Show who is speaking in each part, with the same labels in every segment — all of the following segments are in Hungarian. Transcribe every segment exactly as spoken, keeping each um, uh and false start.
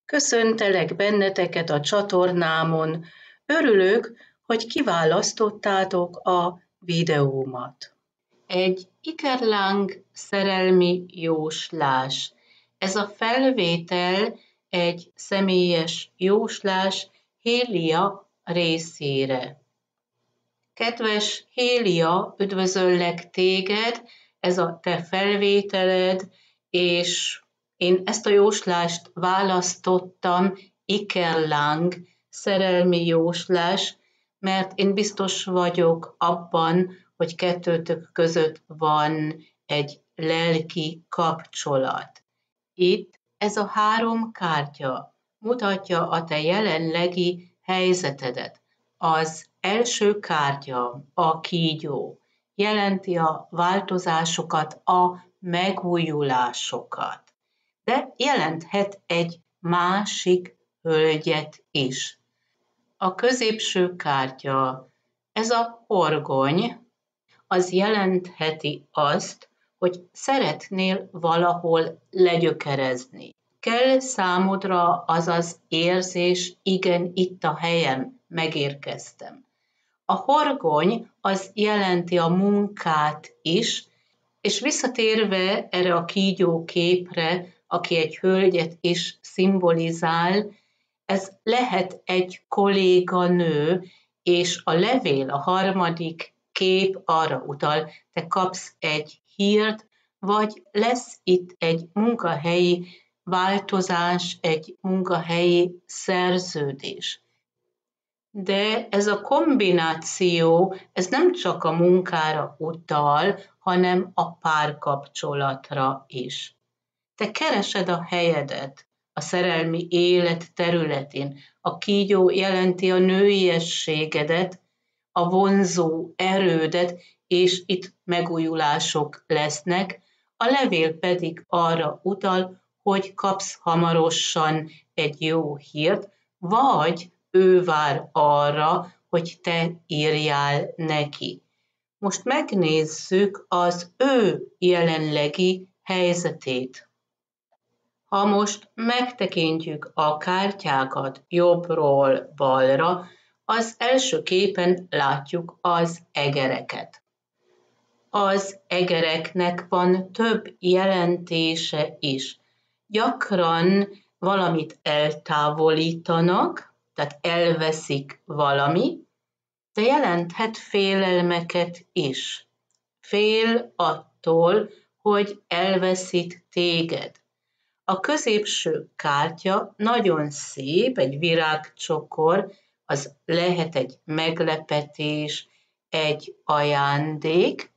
Speaker 1: Köszöntelek benneteket a csatornámon. Örülök, hogy kiválasztottátok a videómat. Egy ikerláng szerelmi jóslás. Ez a felvétel egy személyes jóslás Hélia részére. Kedves Hélia, üdvözöllek téged, ez a te felvételed, és én ezt a jóslást választottam, ikerláng, szerelmi jóslás, mert én biztos vagyok abban, hogy kettőtök között van egy lelki kapcsolat. Itt ez a három kártya mutatja a te jelenlegi helyzetedet. Az első kártya, a kígyó, jelenti a változásokat, a megújulásokat, de jelenthet egy másik hölgyet is. A középső kártya, ez a horgony, az jelentheti azt, hogy szeretnél valahol legyökerezni. Kell számodra az az érzés, igen, itt a helyem, megérkeztem. A horgony az jelenti a munkát is, és visszatérve erre a kígyó képre, aki egy hölgyet is szimbolizál, ez lehet egy kolléganő, és a levél, a harmadik kép arra utal, te kapsz egy hírt, vagy lesz itt egy munkahelyi változás, egy munkahelyi szerződés. De ez a kombináció, ez nem csak a munkára utal, hanem a párkapcsolatra is. Te keresed a helyedet a szerelmi élet területén. A kígyó jelenti a nőiességedet, a vonzó erődet, és itt megújulások lesznek. A levél pedig arra utal, hogy kapsz hamarosan egy jó hírt, vagy ő vár arra, hogy te írjál neki. Most megnézzük az ő jelenlegi helyzetét. Ha most megtekintjük a kártyákat jobbról balra, az első képen látjuk az egereket. Az egereknek van több jelentése is. Gyakran valamit eltávolítanak, tehát elveszik valami, de jelenthet félelmeket is. Fél attól, hogy elveszít téged. A középső kártya nagyon szép, egy virágcsokor, az lehet egy meglepetés, egy ajándék.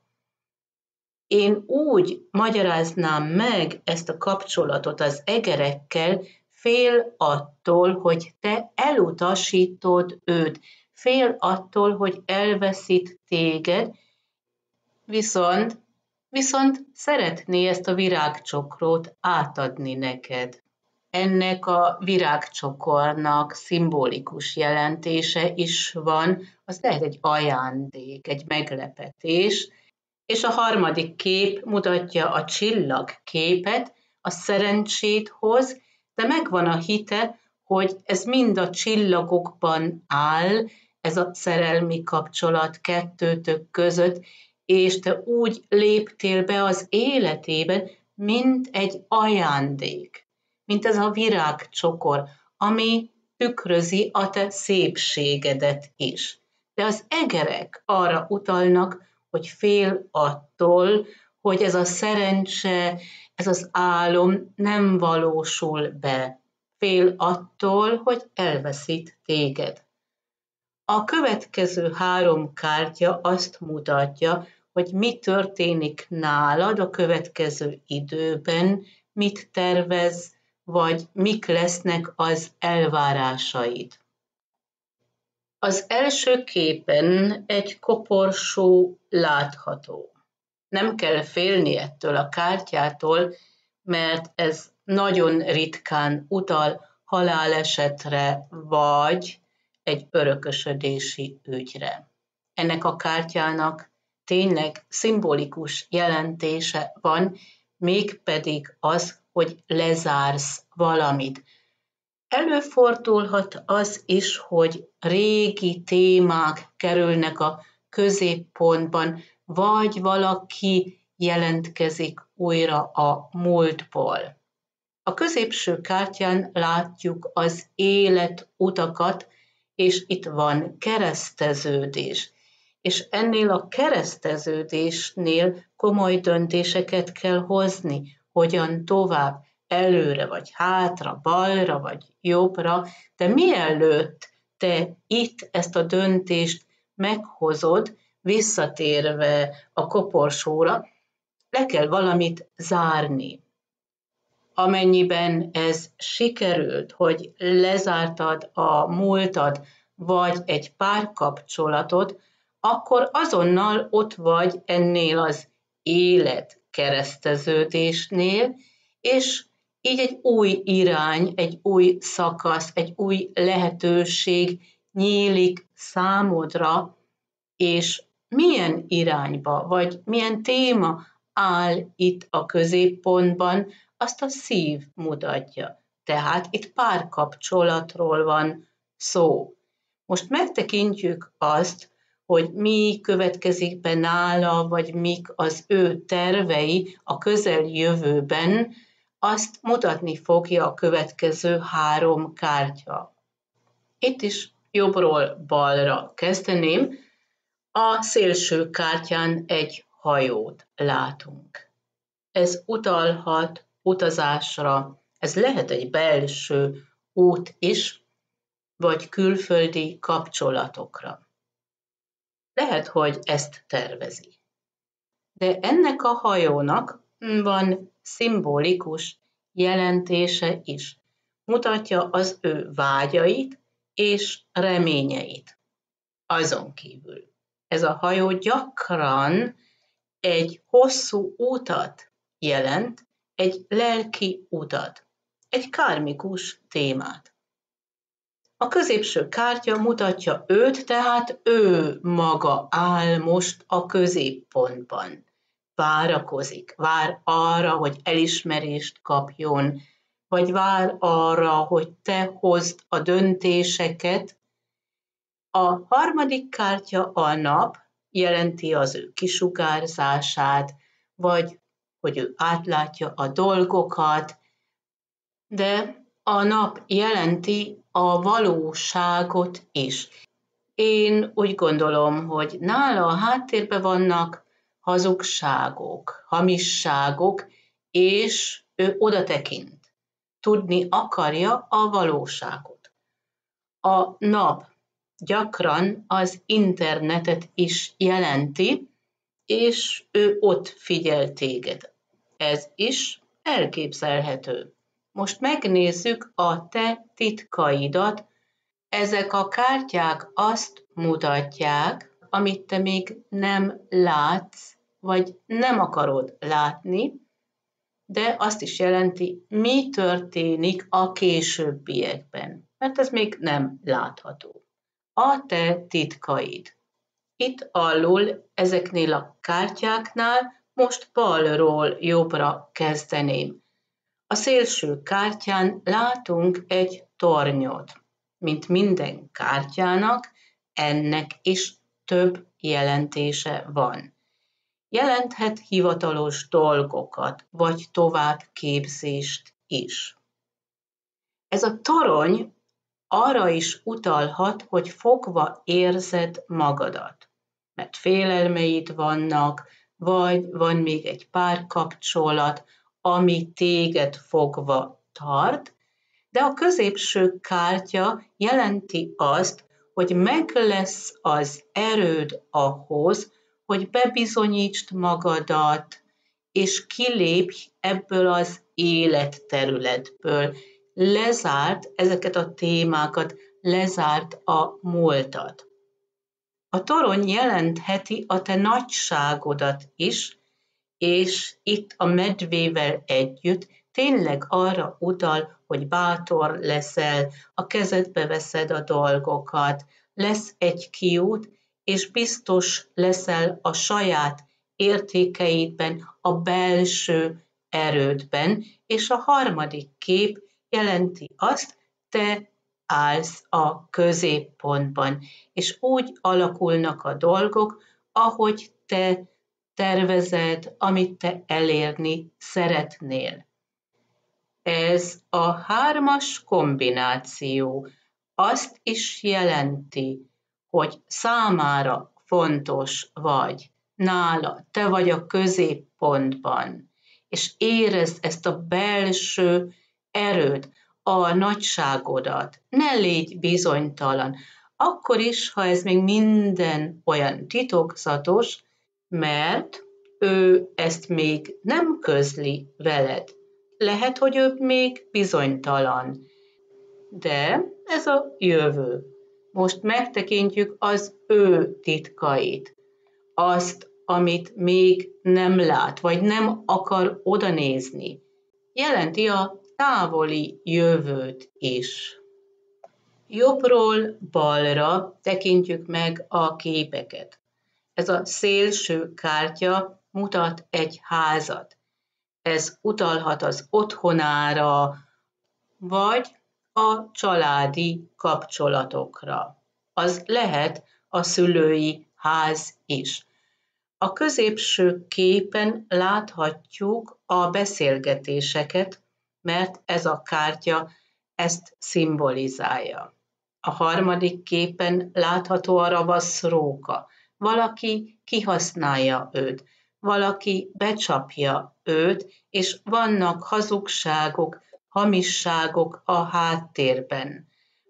Speaker 1: Én úgy magyaráznám meg ezt a kapcsolatot az egerekkel, fél attól, hogy te elutasítod őt, fél attól, hogy elveszít téged, viszont, viszont szeretné ezt a virágcsokrot átadni neked. Ennek a virágcsokornak szimbolikus jelentése is van, az lehet egy ajándék, egy meglepetés, és a harmadik kép mutatja a csillagképet, a szerencsét hoz, de megvan a hite, hogy ez mind a csillagokban áll, ez a szerelmi kapcsolat kettőtök között, és te úgy léptél be az életében, mint egy ajándék, mint ez a virágcsokor, ami tükrözi a te szépségedet is. De az egerek arra utalnak, hogy fél attól, hogy ez a szerencse, ez az álom nem valósul be. Fél attól, hogy elveszít téged. A következő három kártya azt mutatja, hogy mi történik nálad a következő időben, mit tervez, vagy mik lesznek az elvárásaid. Az első képen egy koporsó látható. Nem kell félni ettől a kártyától, mert ez nagyon ritkán utal halálesetre, vagy egy örökösödési ügyre. Ennek a kártyának tényleg szimbolikus jelentése van, mégpedig az, hogy lezársz valamit. Előfordulhat az is, hogy régi témák kerülnek a középpontban, vagy valaki jelentkezik újra a múltból. A középső kártyán látjuk az életutakat, és itt van kereszteződés. És ennél a kereszteződésnél komoly döntéseket kell hozni, hogyan tovább, előre, vagy hátra, balra, vagy jobbra, de mielőtt te itt ezt a döntést meghozod, visszatérve a koporsóra, le kell valamit zárni. Amennyiben ez sikerült, hogy lezártad a múltad, vagy egy párkapcsolatot, akkor azonnal ott vagy ennél az élet kereszteződésnél, és így egy új irány, egy új szakasz, egy új lehetőség nyílik számodra, és milyen irányba, vagy milyen téma áll itt a középpontban, azt a szív mutatja. Tehát itt párkapcsolatról van szó. Most megtekintjük azt, hogy mi következik be nála, vagy mik az ő tervei a közeljövőben, azt mutatni fogja a következő három kártya. Itt is jobbról balra kezdeném. A szélső kártyán egy hajót látunk. Ez utalhat utazásra, ez lehet egy belső út is, vagy külföldi kapcsolatokra. Lehet, hogy ezt tervezi. De ennek a hajónak van szimbolikus jelentése is. Mutatja az ő vágyait és reményeit. Azon kívül ez a hajó gyakran egy hosszú utat jelent, egy lelki utat, egy kármikus témát. A középső kártya mutatja őt, tehát ő maga áll most a középpontban. Várakozik, vár arra, hogy elismerést kapjon, vagy vár arra, hogy te hozd a döntéseket. A harmadik kártya a nap, jelenti az ő kisugárzását, vagy hogy ő átlátja a dolgokat, de a nap jelenti a valóságot is. Én úgy gondolom, hogy nála a háttérben vannak hazugságok, hamisságok, és ő oda tekint. Tudni akarja a valóságot. A nap gyakran az internetet is jelenti, és ő ott figyel téged. Ez is elképzelhető. Most megnézzük a te titkaidat. Ezek a kártyák azt mutatják, amit te még nem látsz, vagy nem akarod látni, de azt is jelenti, mi történik a későbbiekben, mert ez még nem látható. A te titkaid. Itt alul ezeknél a kártyáknál most balról jobbra kezdeném. A szélső kártyán látunk egy tornyot. Mint minden kártyának, ennek is több jelentése van. Jelenthet hivatalos dolgokat, vagy továbbképzést is. Ez a torony arra is utalhat, hogy fogva érzed magadat, mert félelmeid vannak, vagy van még egy párkapcsolat, ami téged fogva tart, de a középső kártya jelenti azt, hogy meg lesz az erőd ahhoz, hogy bebizonyítsd magadat, és kilépj ebből az életterületből. Lezárt ezeket a témákat, lezárt a múltat. A torony jelentheti a te nagyságodat is, és itt a medvével együtt tényleg arra utal, hogy bátor leszel, a kezedbe veszed a dolgokat, lesz egy kiút, és biztos leszel a saját értékeidben, a belső erődben, és a harmadik kép jelenti azt, te állsz a középpontban, és úgy alakulnak a dolgok, ahogy te tervezed, amit te elérni szeretnél. Ez a hármas kombináció azt is jelenti, hogy számára fontos vagy, nála, te vagy a középpontban, és érezd ezt a belső erőt, a nagyságodat. Ne légy bizonytalan, akkor is, ha ez még minden olyan titokzatos, mert ő ezt még nem közli veled. Lehet, hogy ő még bizonytalan, de ez a jövő. Most megtekintjük az ő titkait, azt, amit még nem lát, vagy nem akar odanézni. Jelenti a távoli jövőt is. Jobbról balra tekintjük meg a képeket. Ez a szélső kártya mutat egy házat. Ez utalhat az otthonára, vagy a családi kapcsolatokra. Az lehet a szülői ház is. A középső képen láthatjuk a beszélgetéseket, mert ez a kártya ezt szimbolizálja. A harmadik képen látható a ravasz róka. Valaki kihasználja őt, valaki becsapja őt, és vannak hazugságok, hamisságok a háttérben.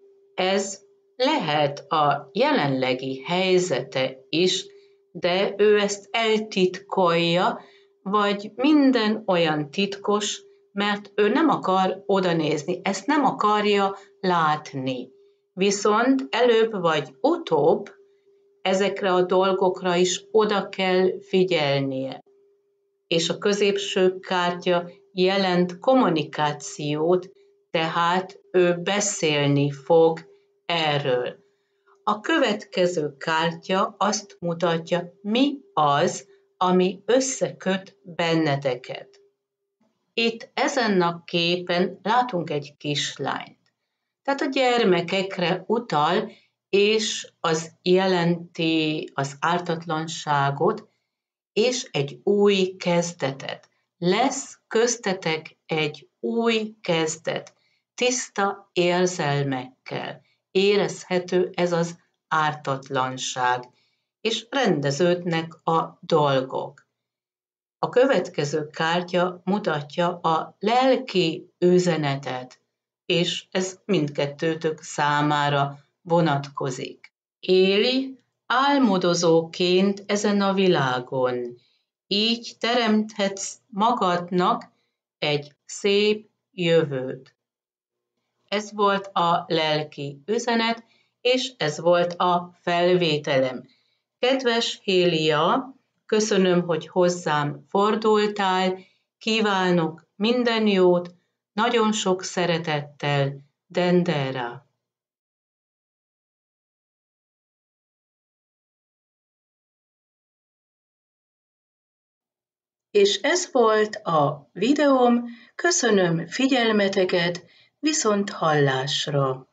Speaker 1: Ez lehet a jelenlegi helyzete is, de ő ezt eltitkolja, vagy minden olyan titkos, mert ő nem akar odanézni, ezt nem akarja látni. Viszont előbb vagy utóbb ezekre a dolgokra is oda kell figyelnie. És a középső kártya jelent kommunikációt, tehát ő beszélni fog erről. A következő kártya azt mutatja, mi az, ami összeköt benneteket. Itt ezen a képen látunk egy kislányt. Tehát a gyermekekre utal, és az jelenti az ártatlanságot, és egy új kezdetet. Lesz köztetek egy új kezdet, tiszta érzelmekkel. Érezhető ez az ártatlanság, és rendeződnek a dolgok. A következő kártya mutatja a lelki üzenetet, és ez mindkettőtök számára vonatkozik. Éli álmodozóként ezen a világon, így teremthetsz magadnak egy szép jövőt. Ez volt a lelki üzenet, és ez volt a felvételem. Kedves Hélia, köszönöm, hogy hozzám fordultál, kívánok minden jót, nagyon sok szeretettel, Dendera. És ez volt a videóm, köszönöm figyelmeteket, viszont hallásra!